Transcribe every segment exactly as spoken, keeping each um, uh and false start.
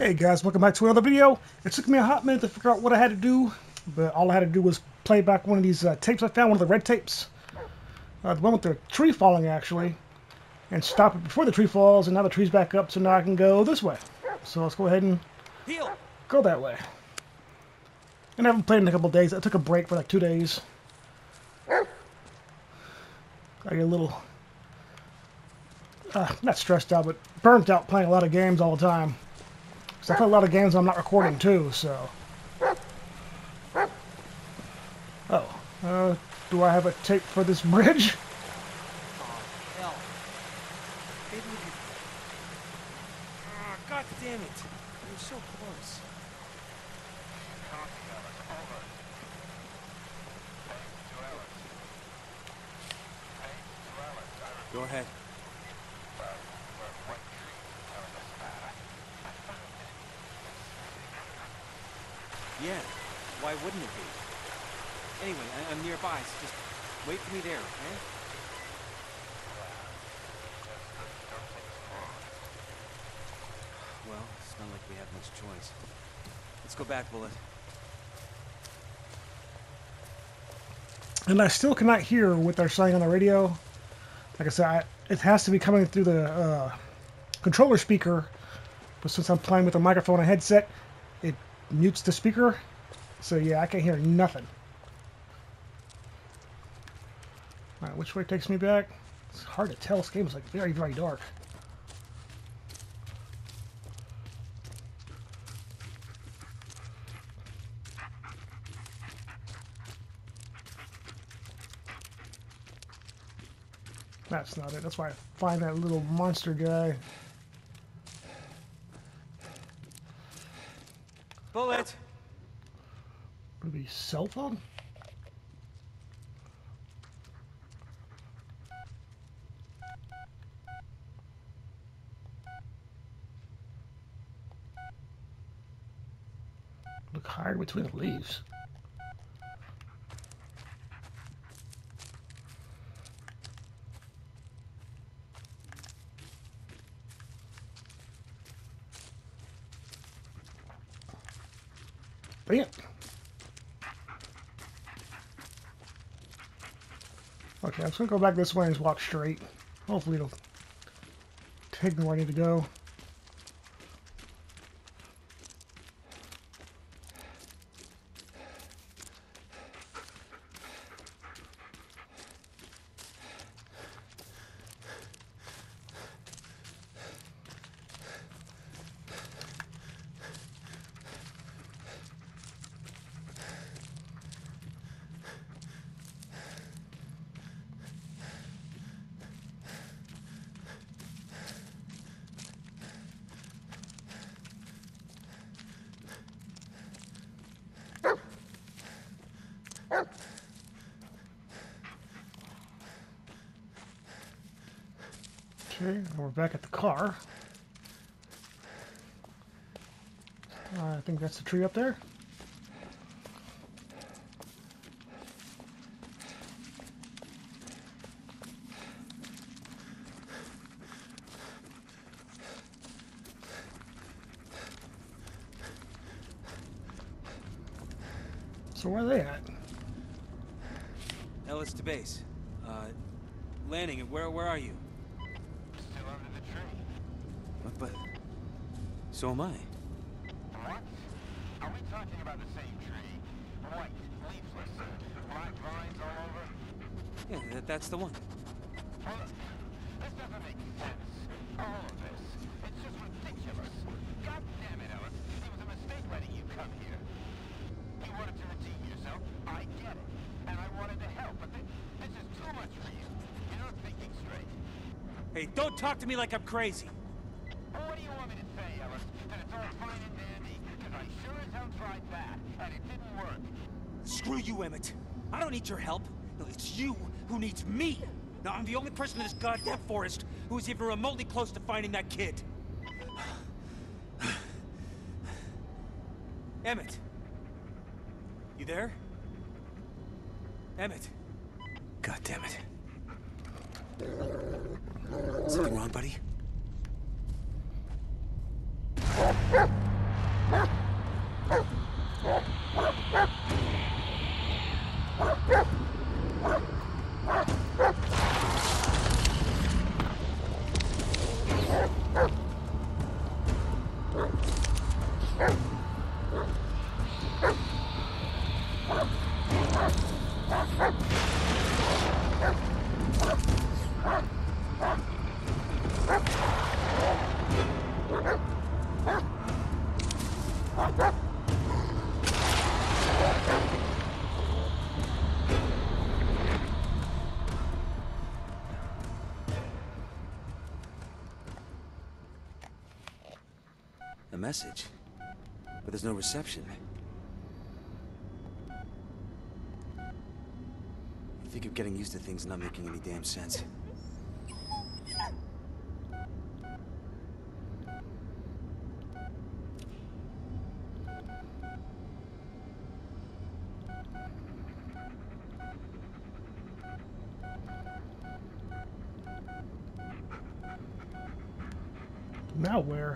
Hey guys, welcome back to another video. It took me a hot minute to figure out what I had to do, but all I had to do was play back one of these uh, tapes I found, one of the red tapes. Uh, the one with the tree falling, actually. And stop it before the tree falls, and now the tree's back up, so now I can go this way. So let's go ahead and go that way. And I haven't played in a couple of days. I took a break for like two days. I get a little, uh, not stressed out, but burnt out playing a lot of games all the time. Because I play a lot of games I'm not recording too, so. Oh, uh, do I have a tape for this bridge? Oh, hell. Maybe we could... Oh, God damn it. You're so close. Go ahead. Yeah, why wouldn't it be? Anyway, I I'm nearby, so just wait for me there, okay? Well, it's not like we have much choice. Let's go back, Bullet. And I still cannot hear what they're saying on the radio. Like I said, I, it has to be coming through the uh, controller speaker, but since I'm playing with a microphone and headset, it mutes the speaker. So yeah, I can't hear nothing. Alright, which way takes me back? It's hard to tell. This game is like very, very dark. That's not it. That's why I find that little monster guy. Bullet! Would it be cell phone? Look higher between the leaves. Bam. Okay, I'm just gonna go back this way and just walk straight. Hopefully it'll take me where I need to go. Okay, and we're back at the car. Uh, I think that's the tree up there. So where are they at? Ellis to base. Uh, landing, where, where are you? Still under the tree. What, but... So am I. What? Are we talking about the same tree? White, leafless, black vines all over? Yeah, that, that's the one. Well, this doesn't make sense. All of this. It's just ridiculous. God damn it, Ellis. It was a mistake letting you come here. You wanted to redeem yourself. I get it. And I wanted to help, but this, this is too much for you. You're not thinking straight. Hey, don't talk to me like I'm crazy. Well, what do you want me to say, Ellis? That it's all fine and dandy? Because I sure as hell tried that, and it didn't work. Screw you, Emmett. I don't need your help. No, it's you who needs me. Now, I'm the only person in this goddamn forest who is even remotely close to finding that kid. Emmett. You there? Emmett. God damn it. Something wrong, buddy? message, but there's no reception. I think I'm getting used to things not making any damn sense. Now where?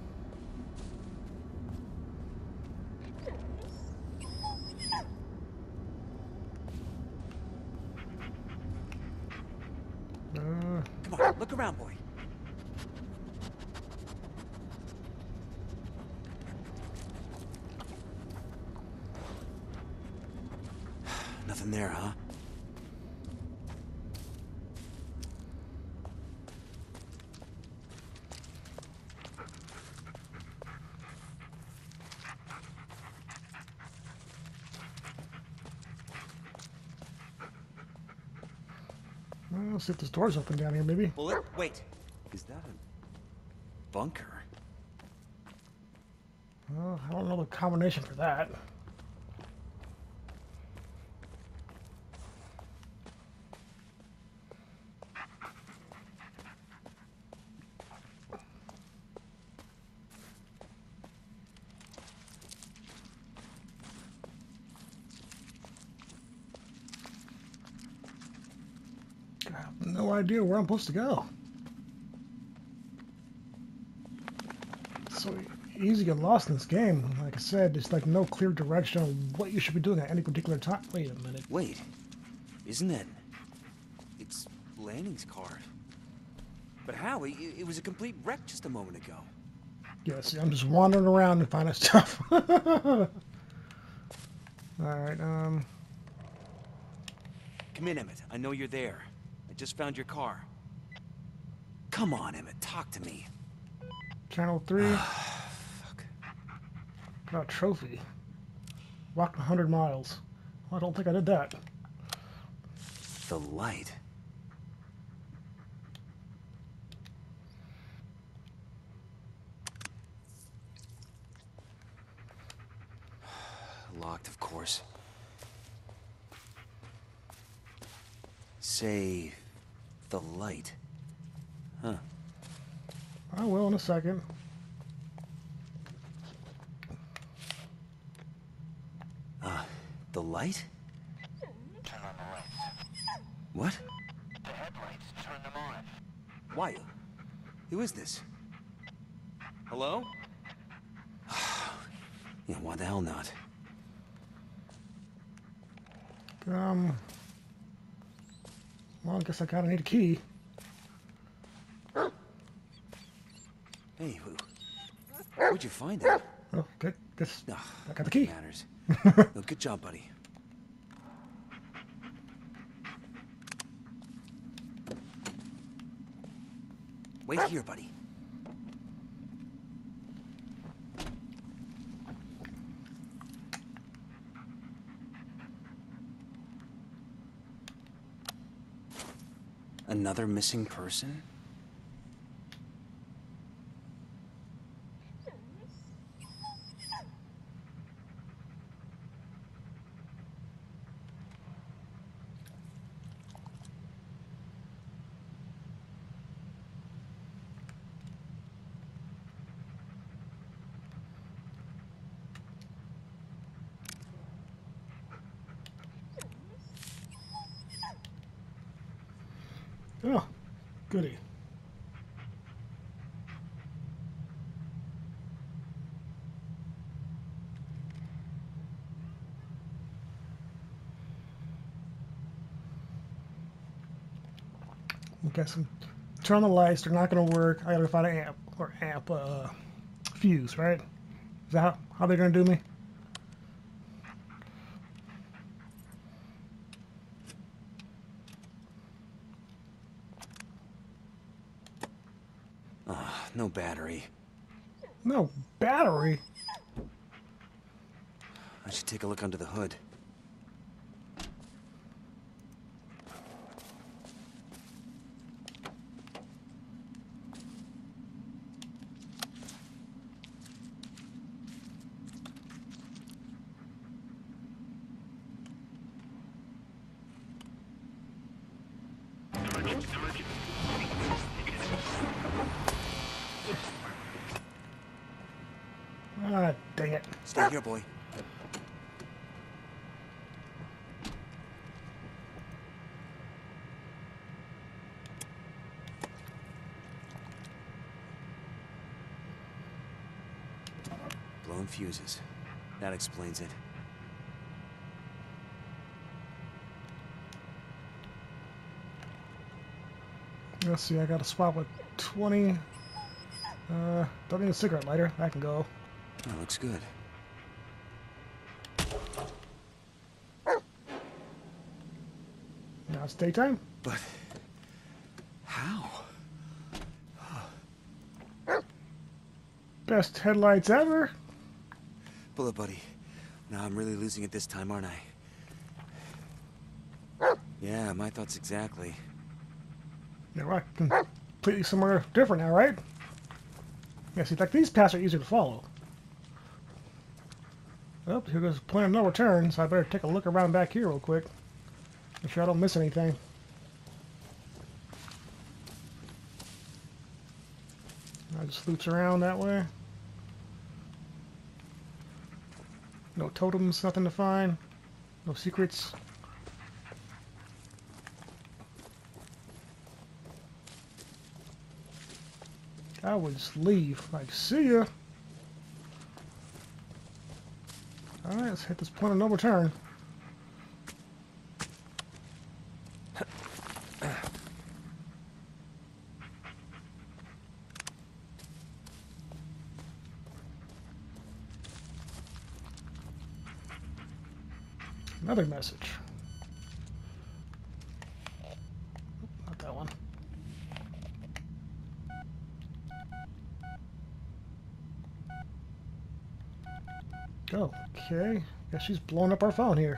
Uh, Come on, look around, boy. Nothing there, huh? well, let's see if this door's open down here, maybe. Bullet? Wait. Is that a bunker? Well, I don't know the combination for that. I have no idea where I'm supposed to go. It's so easy to get lost in this game. Like I said, there's like no clear direction on what you should be doing at any particular time. Wait a minute. Wait. Isn't that... It's Lanning's car. But how? It, it was a complete wreck just a moment ago. Yeah, see, I'm just wandering around and finding stuff. Alright, um... Come in, Emmett. I know you're there. I just found your car. Come on, Emmett. Talk to me. Channel three. Fuck. Got a trophy. Walked one hundred miles. Well, I don't think I did that. The light. Locked, of course. Say... the light. Huh. I will in a second. Uh, the light? Turn on the lights. What? The headlights, turn them on. Why? Who is this? Hello? Yeah, why the hell not? Um... Well, I guess I kinda need a key. Hey, who? Where'd you find it? Oh, good. Guess Ugh, I got the key. matters. No, good job, buddy. Wait here, buddy. Another missing person? Oh, goody. Okay, so turn on the lights. They're not going to work. I got to find an amp or amp uh, fuse, right? Is that how, how they're going to do me? Ah, no battery. No battery. I should take a look under the hood. it. Stay here, boy. Blown fuses. That explains it. Let's see, I got a spot with twenty. Uh, don't need a cigarette lighter. That can go. That looks good. Now it's daytime. But how? Best headlights ever. Bullet buddy. Now I'm really losing it this time, aren't I? Yeah, my thoughts exactly. Yeah, we're completely somewhere different now, right? Yeah, see, like these paths are easier to follow. Oh, here goes point of no return, so I better take a look around back here real quick. Make sure I don't miss anything. I just loops around that way. No totems, nothing to find. No secrets. I would just leave. Like, see ya. Alright, let's hit this point of no return. Another message. Not that one. Okay, guess she's blowing up our phone here.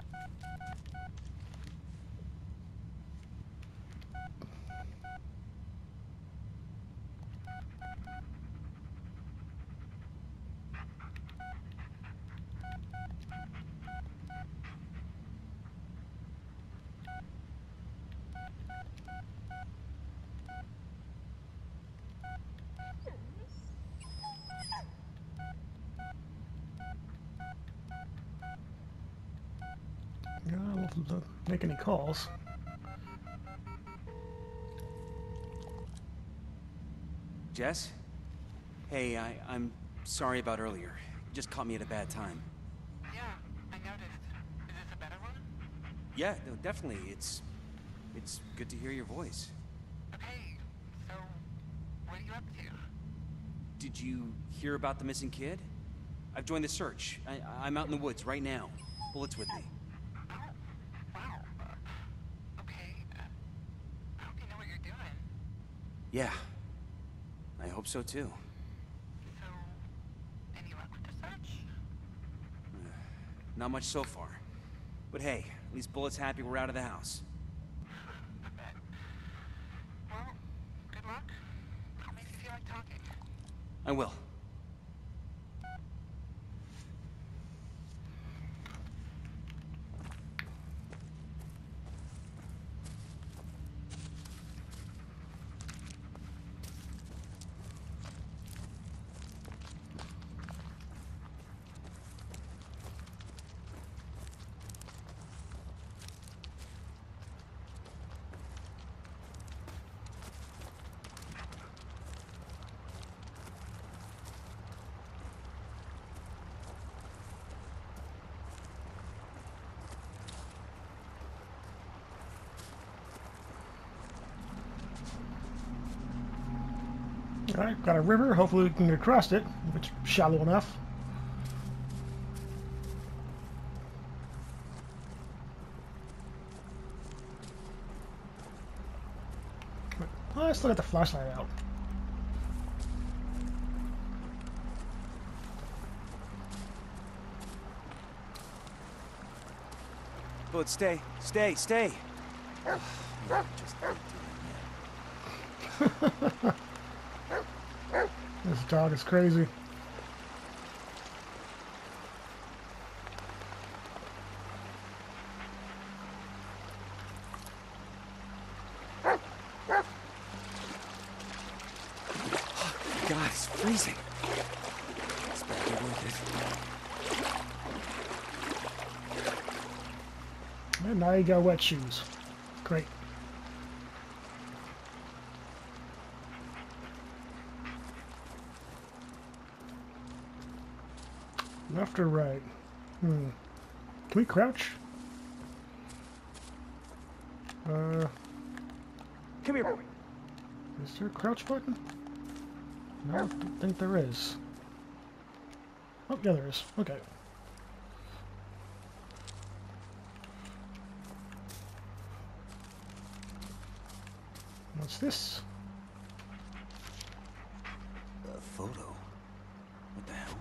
Yeah, I don't make any calls. Jess? Hey, I, I'm sorry about earlier. You just caught me at a bad time. Yeah, I noticed. Is this a better one? Yeah, no, definitely. It's... It's good to hear your voice. Okay, so what are you up to? Did you hear about the missing kid? I've joined the search. I, I'm out in the woods right now. Bullet's with me. Oh, wow. Uh, okay. Uh, I hope you know what you're doing. Yeah. I hope so too. So, any luck with the search? Not much so far. But hey, at least Bullet's happy we're out of the house. I bet. Well, good luck. I'll make you feel like talking. I will. Alright, got a river. Hopefully we can get across it, if it's shallow enough. Well, I still got the flashlight out. Bullet, stay. Stay, stay. Just This dog is crazy. God, it's freezing. It's better get working. shit. And now you got wet shoes. Great. Left or right? Hmm. Can we crouch? Uh. Come here, boy. Is there a crouch button? No, I don't think there is. Oh, yeah, there is. Okay. What's this? A photo? What the hell?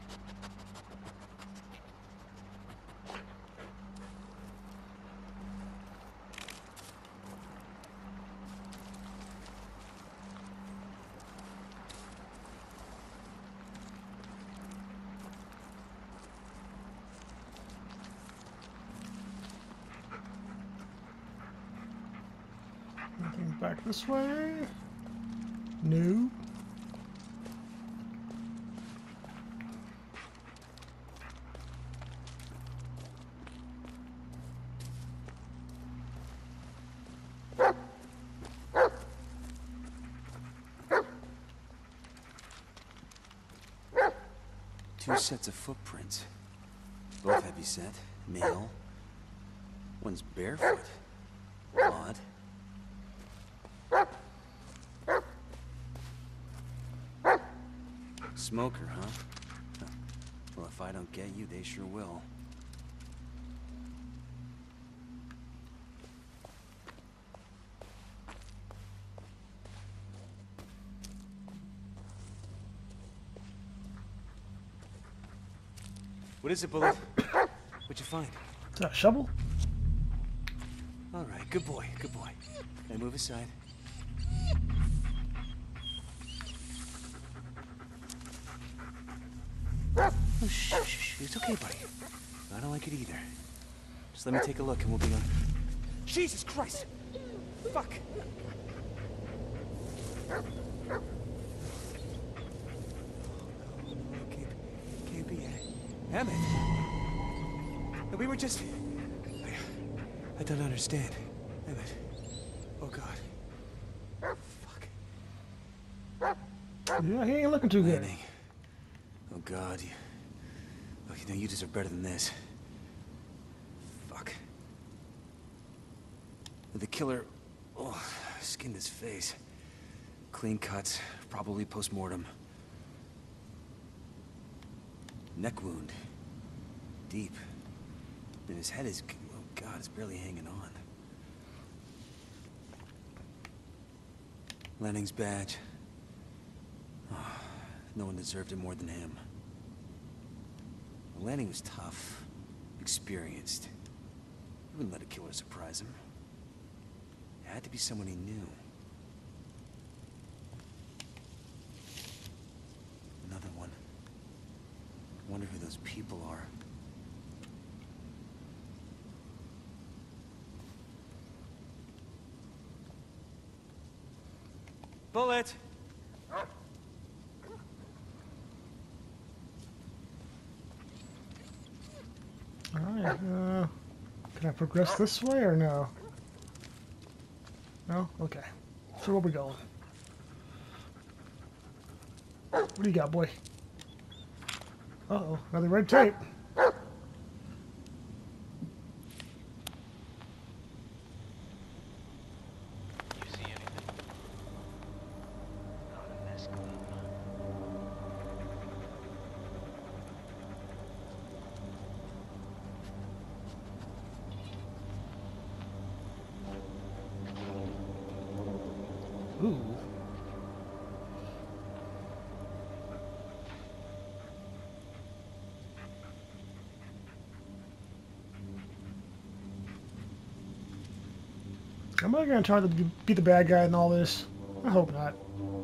Anything back this way? No. Two sets of footprints. Both heavy set, male. One's barefoot. Odd. Smoker, huh? Huh. Well, if I don't get you, they sure will. What is it, Bullet? What'd you find? Is that a shovel? All right, good boy, good boy. Now move aside. Oh, shh, shh, shh. It's okay, buddy. I don't like it either. Just let me take a look and we'll be on. Jesus Christ! Fuck! Can't, can't be it. Emmett! We were just... I, I don't understand. Emmett. Oh, God. Fuck. Yeah, he ain't looking too good. Lanning. Oh, God. You, look, you know, you deserve better than this. Fuck. The killer... Oh, skinned his face. Clean cuts, probably post-mortem. Neck wound. Deep. And his head is... Oh, God, it's barely hanging on. Lanning's badge. Oh, no one deserved it more than him. Lanning was tough, experienced. He wouldn't let a killer surprise him. It had to be someone he knew. Another one. I wonder who those people are. Bullet! Alright, uh... can I progress this way or no? No? Okay. So where we going? What do you got, boy? Uh-oh, another red tape. You see anything? Not in this gloom. Ooh. Am I gonna try to be the bad guy in all this? I hope not.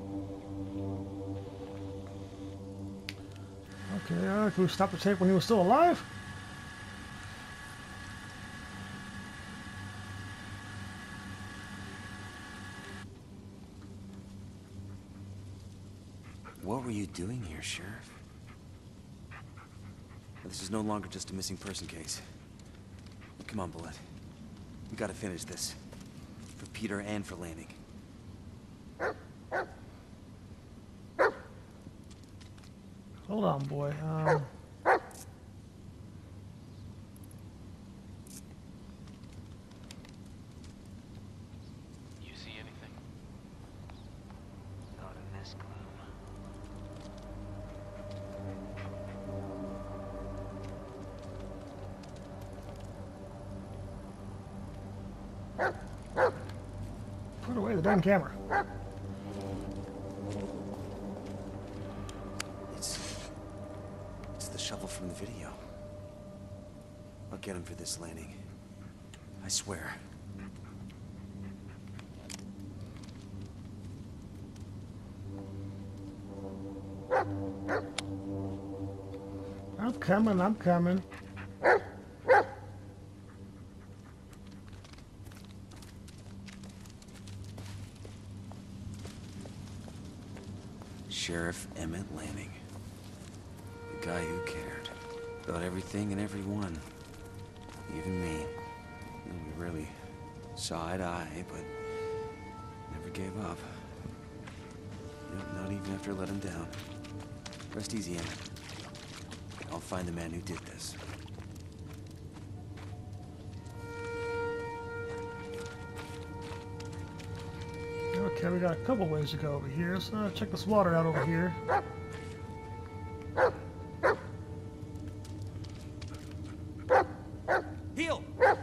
Okay, uh, can we stop the tape when he was still alive? What were you doing here, Sheriff? This is no longer just a missing person case. Come on, Bullet. We gotta finish this. For Peter and for Lanning. Hold on, boy. Um... You see anything? Not in this gloom. Put away the damn camera. It's... It's the shovel from the video. I'll get him for this, Lanning. I swear. I'm coming, I'm coming. Sheriff Emmett Lanning. The guy who cared. About everything and everyone. Even me. And we really saw eye to eye, but never gave up. Nope, not even after I let him down. Rest easy, Emmett. I'll find the man who did this. Okay, we got a couple ways to go over here. So uh, check this water out over here. Heel!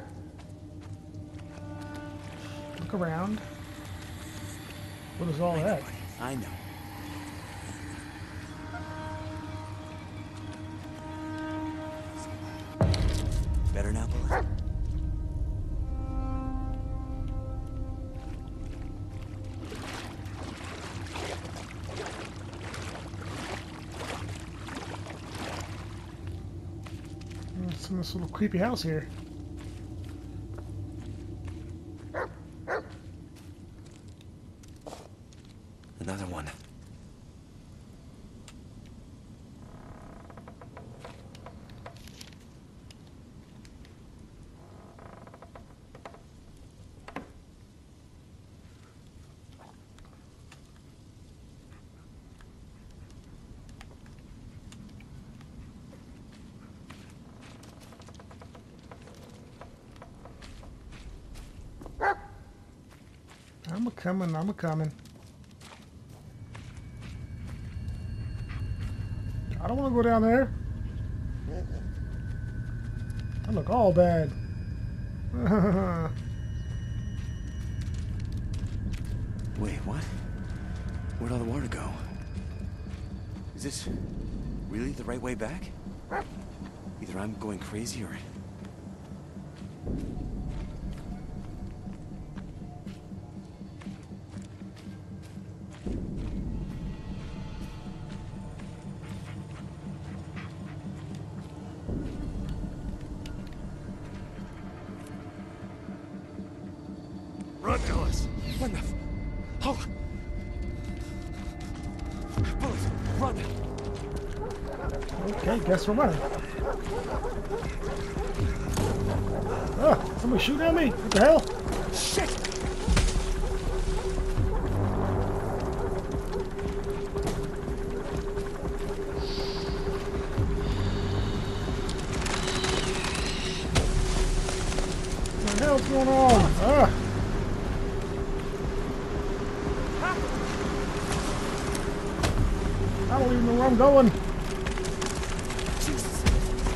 Look around. What is all that? I know. Better now, Bullet? It's in this little creepy house here. Another one. I'm a coming, I'm a coming. I don't want to go down there. I look all bad. Wait, what? Where'd all the water go? Is this really the right way back? Either I'm going crazy or... Run, Ellis! What the f... Oh! Bullet, run! Okay, guess we're running. Oh, somebody shoot at me! What the hell? Shit! What the hell's going on? Ah! I don't even know where I'm going. Jesus!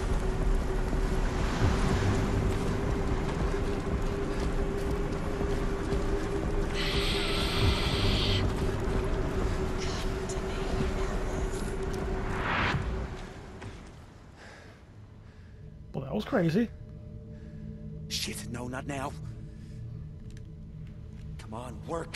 Well, that was crazy. Shit, no, not now. Come on, work.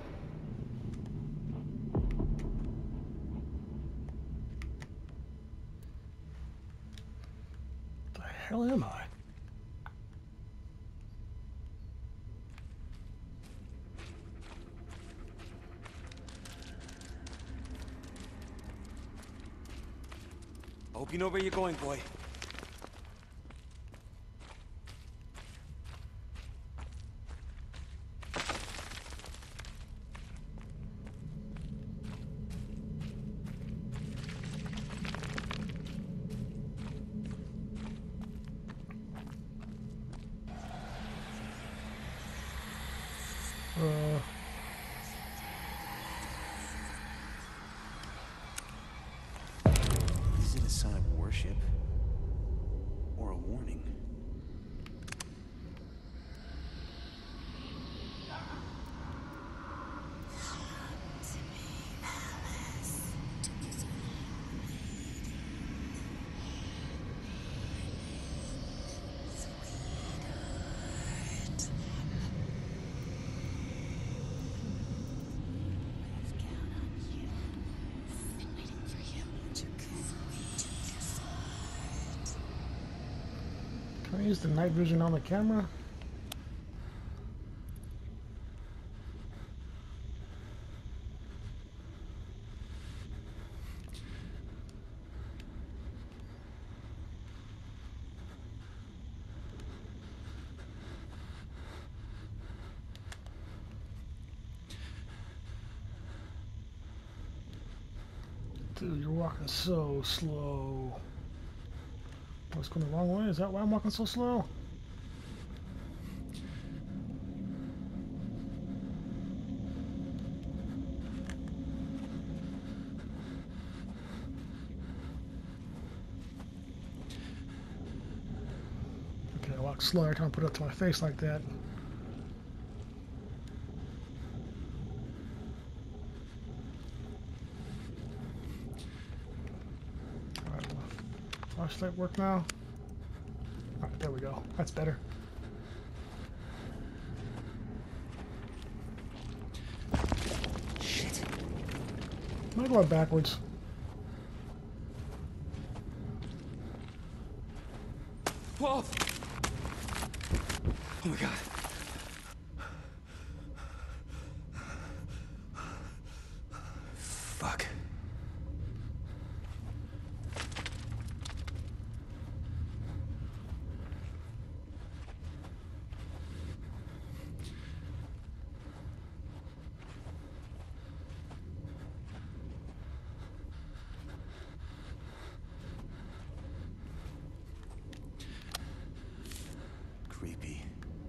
What the hell am I? I hope you know where you're going, boy. sign of worship or a warning. Can I use the night vision on the camera? Dude, you're walking so slow. I was going the wrong way? Is that why I'm walking so slow? Okay, I walk slow every time I put it up to my face like that. Alright, flashlight work now? Alright, there we go. That's better. Shit. Am I going backwards? Whoa! Oh my god. Fuck. Creepy.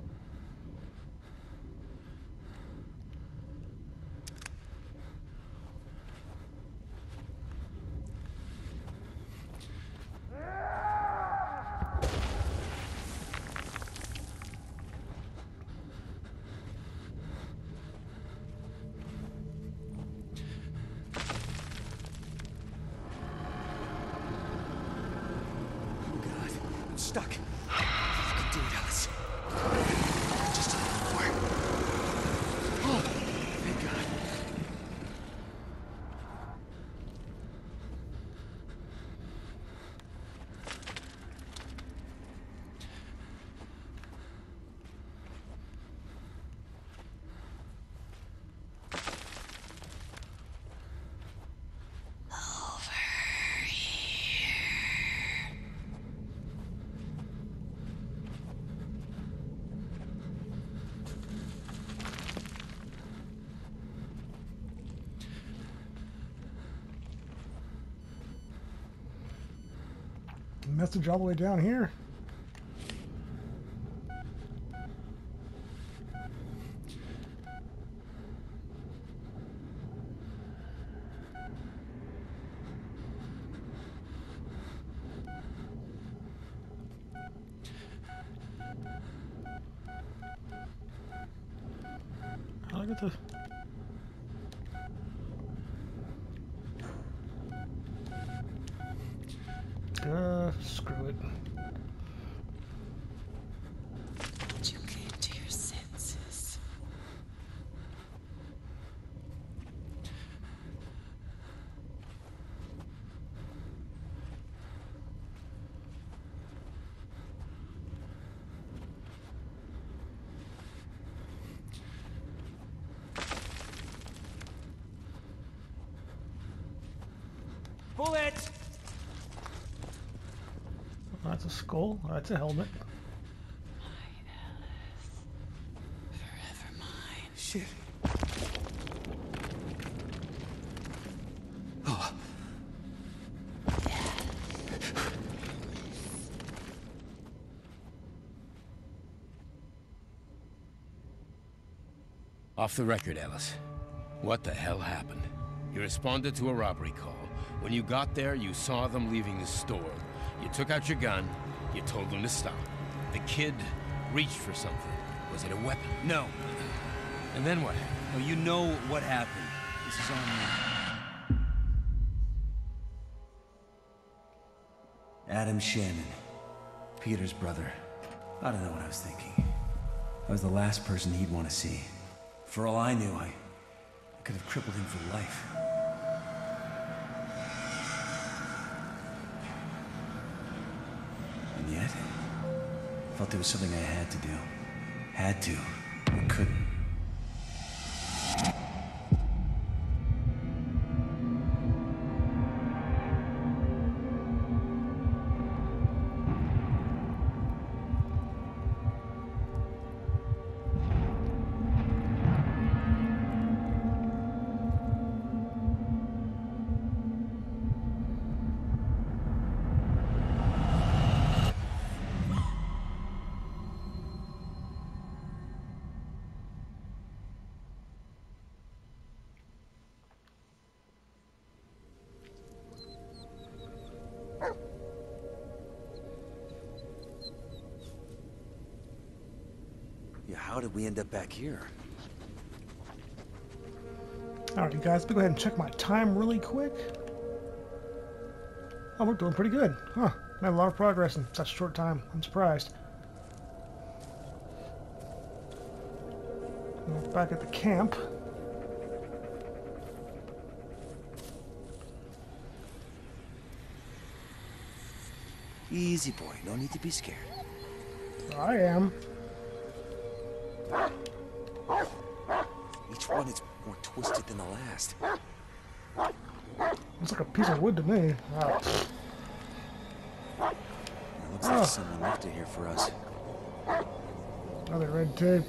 Oh god, I'm stuck. You can do it, Alice. Just a little more. Oh, thank God. Message all the way down here. How do I get the... Uh, screw it. You came to your senses. Bullet! That's a skull. That's a helmet. My Alice. Forever mine. Shit. Oh. Off the record, Alice. What the hell happened? You responded to a robbery call. When you got there, you saw them leaving the store. You took out your gun, you told them to stop. The kid reached for something. Was it a weapon? No. And then what? No, you know what happened. This is on me. Adam Shannon. Peter's brother. I don't know what I was thinking. I was the last person he'd want to see. For all I knew, I, I could have crippled him for life. And yet, I felt there was something I had to do. Had to, but couldn't. Yeah, how did we end up back here? Alright, guys, let me go ahead and check my time really quick. Oh, we're doing pretty good. Huh. Made a lot of progress in such a short time. I'm surprised. We're back at the camp. Easy, boy. No need to be scared. I am. Each one is more twisted than the last. Looks like a piece of wood to me. Wow. It looks like Oh. someone left it here for us. Another red tape.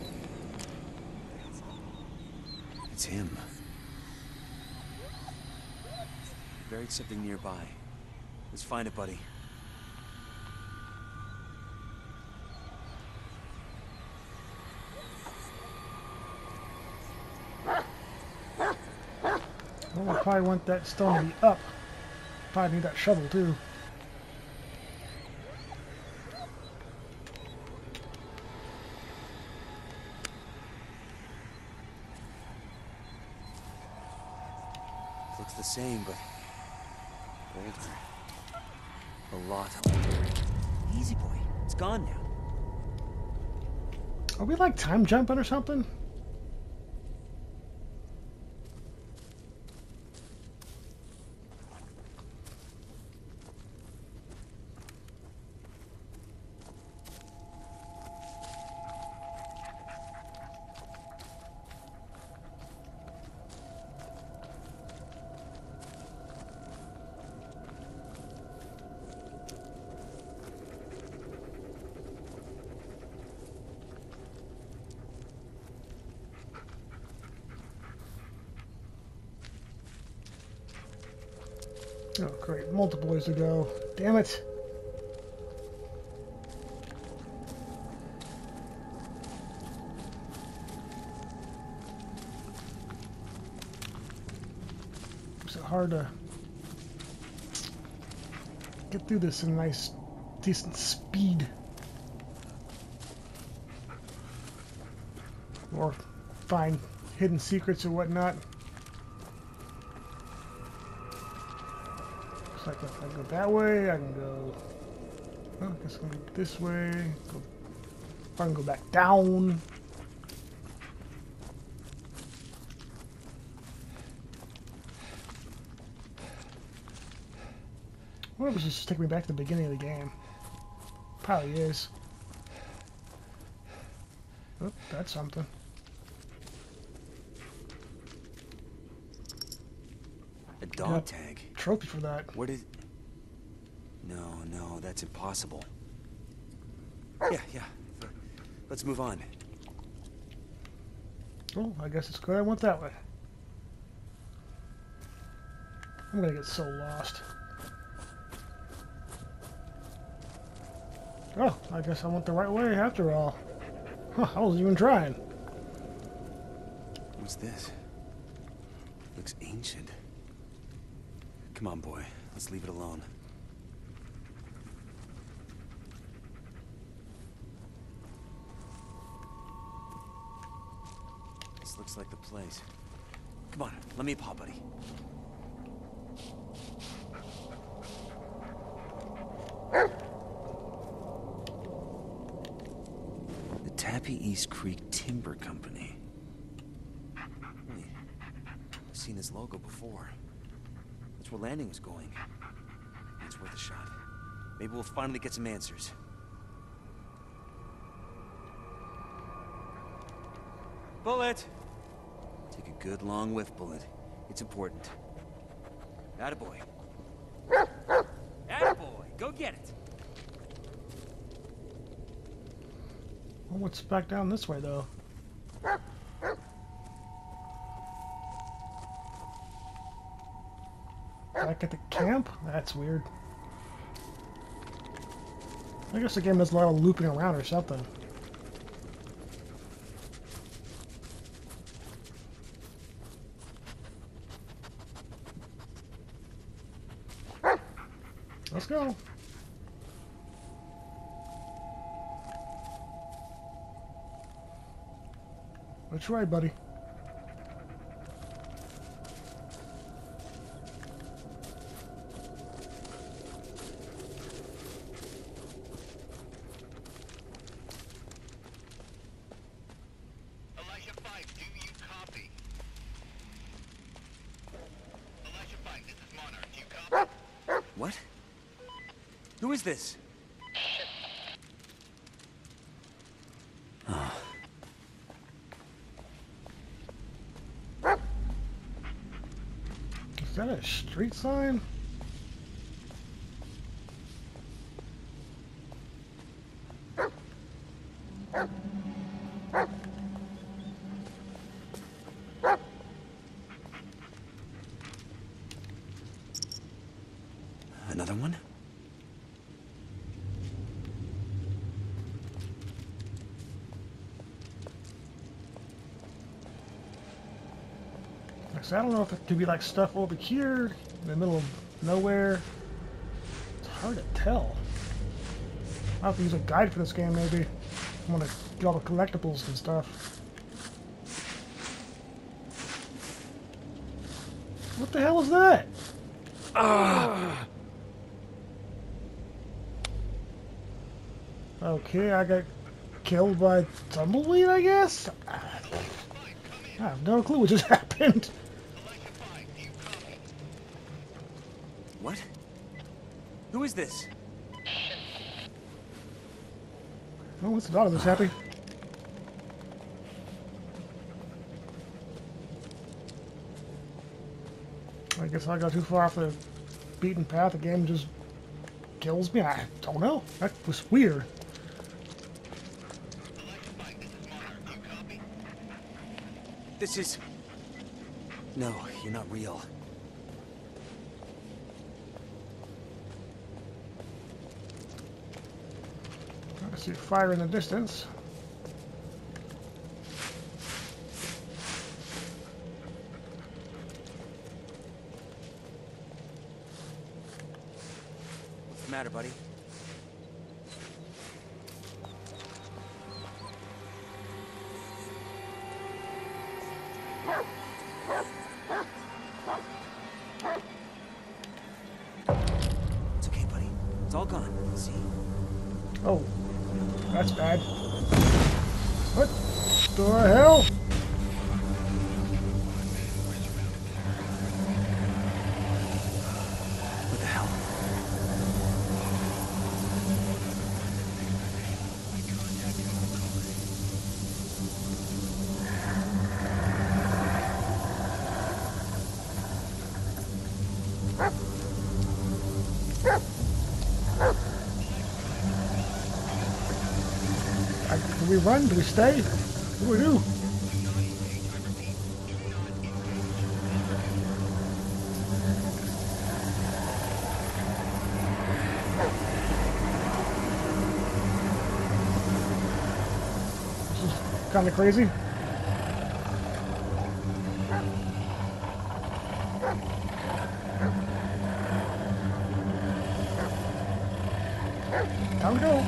It's him. He buried something nearby. Let's find it, buddy. Well, I probably want that stone to be up. Probably need that shovel too. Looks the same, but older. A lot older. Easy, boy. It's gone now. Are we like time jumping or something? Oh, great. Multiple ways to go. Damn it. It's so hard to get through this in a nice, decent speed. Or find hidden secrets or whatnot. Looks like if I go that way, I can go. Oh, I guess I can go this way. Go, I can go back down. What if it's just take me back to the beginning of the game? Probably is. Oh, that's something. A dog Got tag. Trophy for that. Where did... No, no, that's impossible. Yeah, yeah. Let's move on. Oh, I guess it's good I went that way. I'm gonna get so lost. Oh, I guess I went the right way after all. Huh, I wasn't even trying. What's this? Looks ancient. Come on, boy. Let's leave it alone. This looks like the place. Come on, let me pop, buddy. The Tappy East Creek Timber Company. Wait, I've seen this logo before. That's where Landing was going. It's worth a shot. Maybe we'll finally get some answers. Bullet! Take a good long whiff, Bullet. It's important. Attaboy. Attaboy! Go get it! Well, what's back down this way, though? Back at the camp? That's weird. I guess the game does a lot of looping around or something. Let's go. Which way, buddy? Elijah five, do you copy? Elijah five, this is Monarch, do you copy? What? Who is this? Is that a street sign? Another one? So I don't know if it could be like stuff over here in the middle of nowhere. It's hard to tell. I'll have to use a guide for this game maybe. I want to get all the collectibles and stuff. What the hell is that? Ah. Okay, I got killed by tumbleweed, I guess? I have no clue what just happened. What? Who is this? Oh, what's the daughter that's happy? I guess I got too far off the beaten path. The game just kills me. I don't know. That was weird. This is... No, you're not real. I see fire in the distance. What's the matter, buddy? It's okay, buddy. It's all gone. See? Oh, that's bad. What the hell? What the hell? I, do we run? Do we stay? What do we do? This is kind of crazy. Time to go.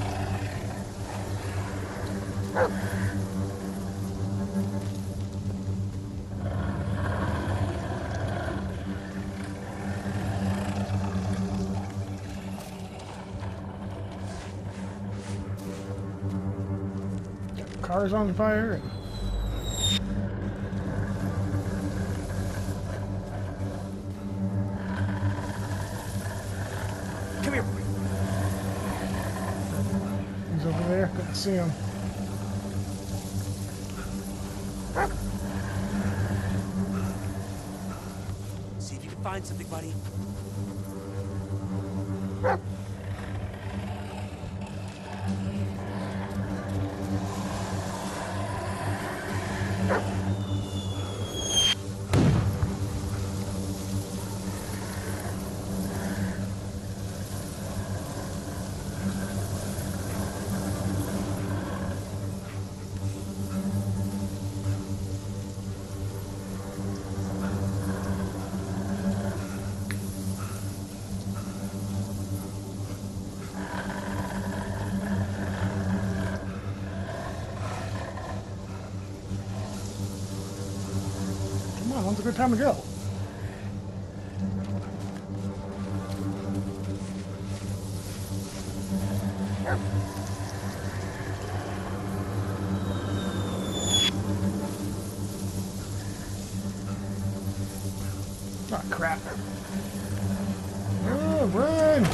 Car's on fire. And Come here. he's over there. Couldn't see him. See if you can find something, buddy. Come on, when's a good time to go? Oh, crap. Oh, run!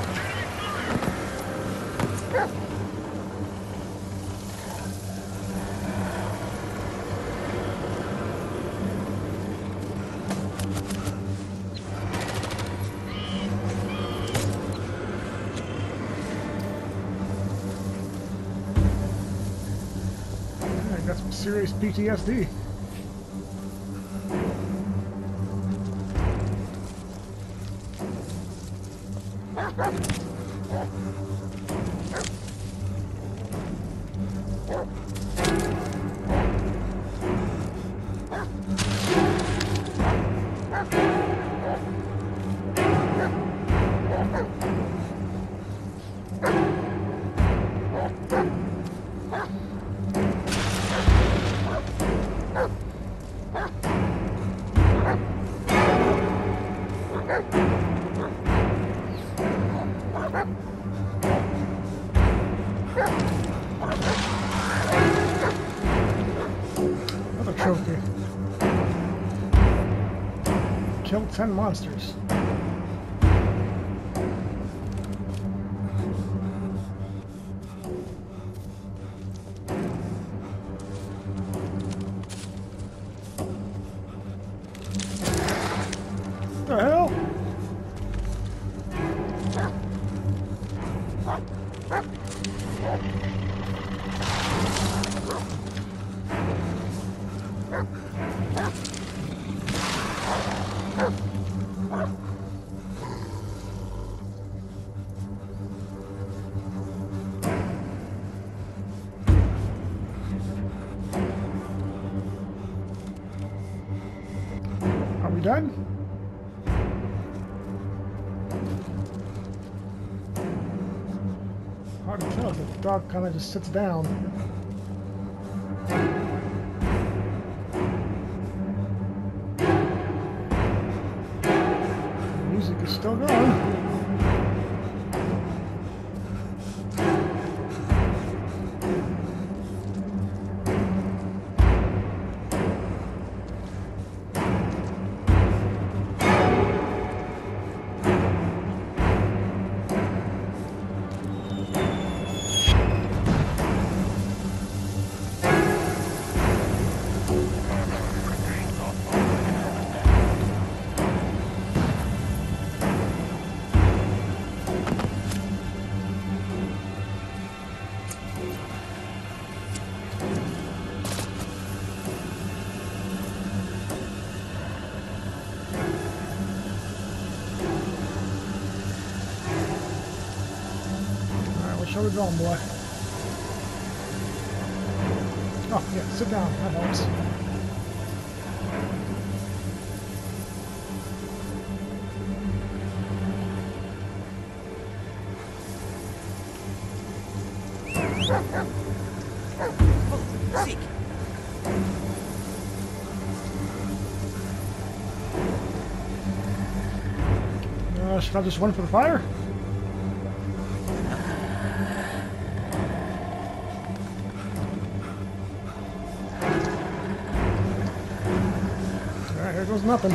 I got some serious P T S D. Another trophy. Killed ten monsters. What the hell? Are we done? Hard to tell, the dog kind of just sits down. The music is still going. Where we going, boy? Oh, yeah, sit down. That helps. Seek. Uh, should I just run for the fire? Alright, here goes nothing.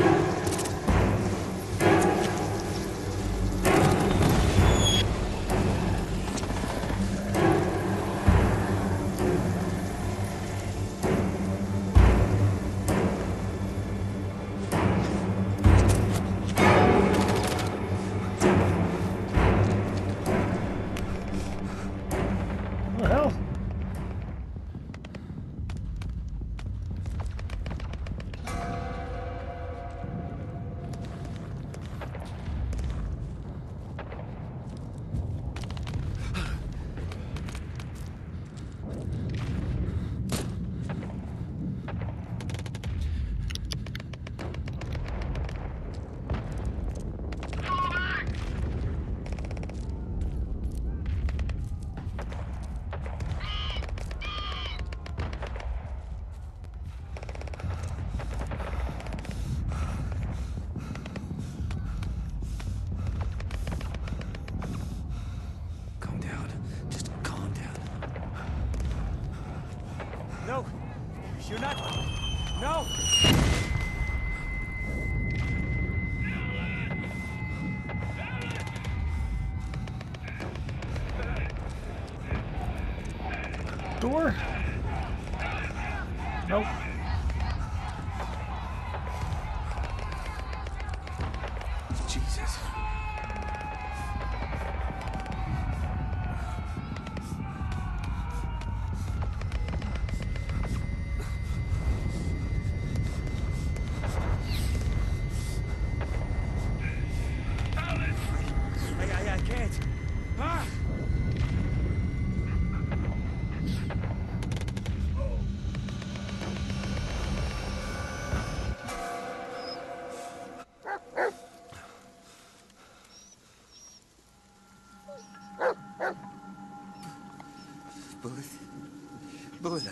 What the hell? Calm down. Just calm down. No! You're not... No! Door? Nope. Jesus. I, I, I can't. Ah! Bullet. Bullet.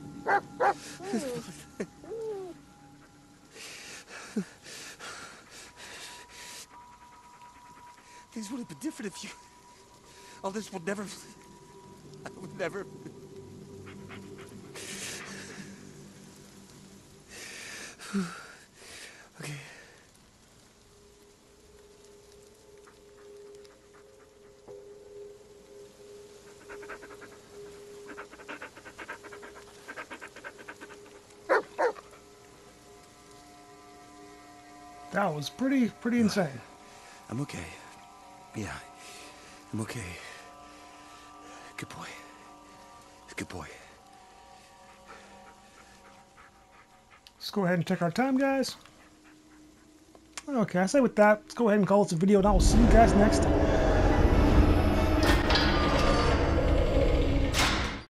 Things would have been different if you... All this would never... I would never... Okay. That was pretty, pretty insane. I'm okay. Yeah, I'm okay. Good boy. Good boy. Let's go ahead and take our time, guys. Okay, I say with that, let's go ahead and call this a video, and I will see you guys next time.